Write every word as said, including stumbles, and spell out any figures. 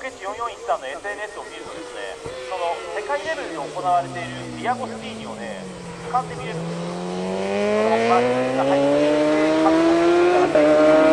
ケッチよんよんいちさんの エスエヌエス を見るとですね、その世界レベルで行われているディアゴスティーニをね俯瞰で見れるんですよ。そのマークが入っている感じを見ていただきたい。